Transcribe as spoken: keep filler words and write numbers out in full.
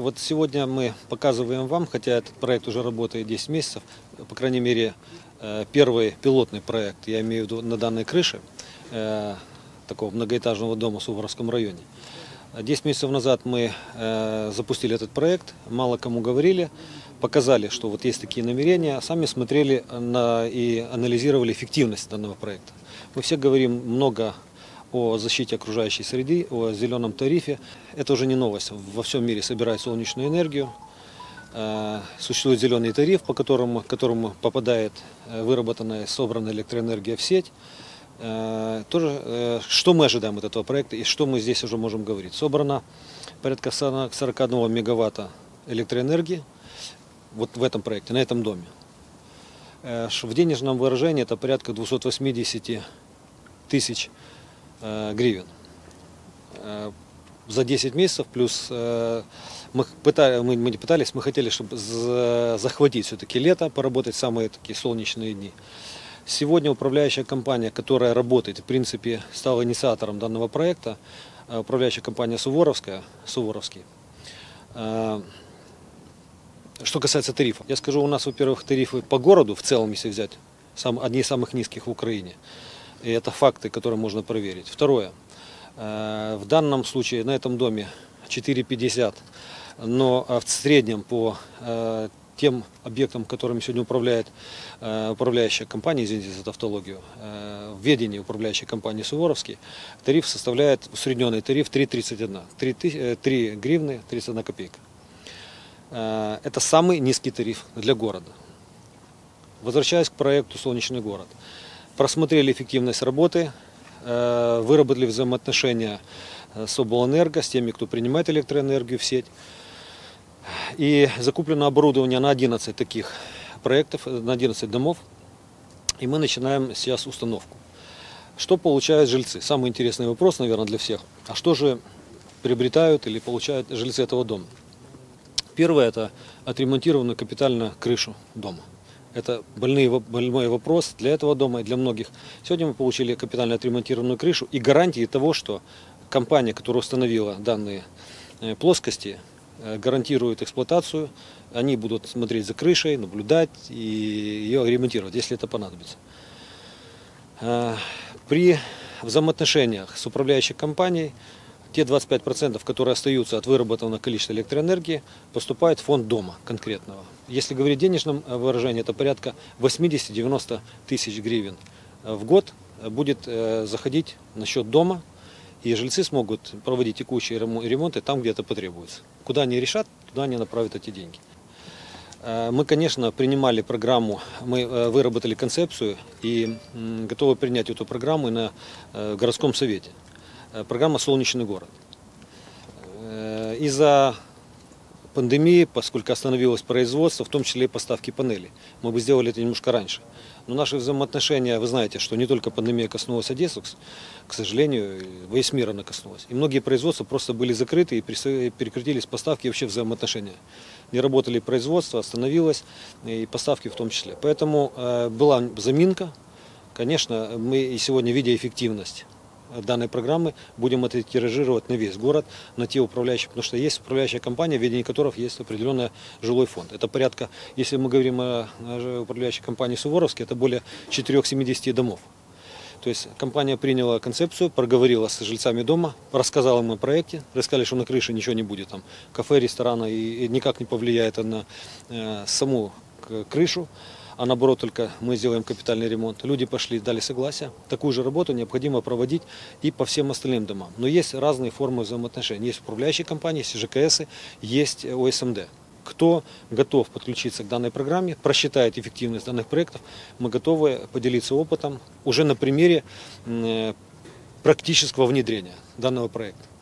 Вот сегодня мы показываем вам, хотя этот проект уже работает десять месяцев, по крайней мере, первый пилотный проект, я имею в виду на данной крыше, такого многоэтажного дома в Суворовском районе. десять месяцев назад мы запустили этот проект, мало кому говорили, показали, что вот есть такие намерения, сами смотрели на, и анализировали эффективность данного проекта. Мы все говорим много о защите окружающей среды, о зеленом тарифе. Это уже не новость. Во всем мире собирают солнечную энергию. Существует зеленый тариф, по которому, к которому попадает выработанная, собранная электроэнергия в сеть. Тоже, что мы ожидаем от этого проекта и что мы здесь уже можем говорить? Собрано порядка сорок одного мегаватта электроэнергии вот в этом проекте, на этом доме. В денежном выражении это порядка двухсот восьмидесяти тысяч гривен. За десять месяцев, плюс мы, пытались, мы, мы не пытались, мы хотели, чтобы захватить все-таки лето, поработать самые такие солнечные дни. Сегодня управляющая компания, которая работает, в принципе, стала инициатором данного проекта, управляющая компания Суворовская, Суворовский. Что касается тарифов, я скажу, у нас, во-первых, тарифы по городу в целом, если взять, сам, одни из самых низких в Украине. И это факты, которые можно проверить. Второе. В данном случае на этом доме четыре пятьдесят, но в среднем по тем объектам, которыми сегодня управляет управляющая компания, извините за тавтологию, в ведении управляющей компании Суворовский, тариф составляет, усредненный тариф три тридцать один, три гривны тридцать одна копейка. Это самый низкий тариф для города. Возвращаясь к проекту «Солнечный город». Просмотрели эффективность работы, выработали взаимоотношения с облэнерго, с теми, кто принимает электроэнергию в сеть. И закуплено оборудование на одиннадцать таких проектов, на одиннадцать домов. И мы начинаем сейчас установку. Что получают жильцы? Самый интересный вопрос, наверное, для всех. А что же приобретают или получают жильцы этого дома? Первое – это отремонтированную капитально крышу дома. Это больный, больной вопрос для этого дома и для многих. Сегодня мы получили капитально отремонтированную крышу и гарантии того, что компания, которая установила данные плоскости, гарантирует эксплуатацию. Они будут смотреть за крышей, наблюдать и ее ремонтировать, если это понадобится. При взаимоотношениях с управляющей компанией те двадцать пять процентов, которые остаются от выработанного количества электроэнергии, поступают в фонд дома конкретного. Если говорить в денежном выражении, это порядка восьмидесяти-девяноста тысяч гривен в год будет заходить на счет дома, и жильцы смогут проводить текущие ремонты там, где это потребуется. Куда они решат, туда они направят эти деньги. Мы, конечно, принимали программу, мы выработали концепцию и готовы принять эту программу на городском совете. Программа «Солнечный город». Из-за пандемии, поскольку остановилось производство, в том числе и поставки панелей, мы бы сделали это немножко раньше. Но наши взаимоотношения, вы знаете, что не только пандемия коснулась Одессы, к сожалению, весь мир она коснулась. И многие производства просто были закрыты и прекратились поставки и вообще взаимоотношения. Не работали производства, остановилось, и поставки в том числе. Поэтому была заминка. Конечно, мы и сегодня, видя эффективность данной программы, будем это тиражировать на весь город, на те управляющие, потому что есть управляющая компания, в ведении которых есть определенный жилой фонд. Это порядка, если мы говорим о управляющей компании Суворовский, это более четырёх семидесяти домов. То есть компания приняла концепцию, проговорила с жильцами дома, рассказала им о проекте, рассказали, что на крыше ничего не будет, там кафе, ресторана, и никак не повлияет на э, саму крышу. А наоборот, только мы сделаем капитальный ремонт. Люди пошли, дали согласие. Такую же работу необходимо проводить и по всем остальным домам. Но есть разные формы взаимоотношений. Есть управляющие компании, есть ЖКСы, есть О С М Д. Кто готов подключиться к данной программе, просчитает эффективность данных проектов, мы готовы поделиться опытом уже на примере практического внедрения данного проекта.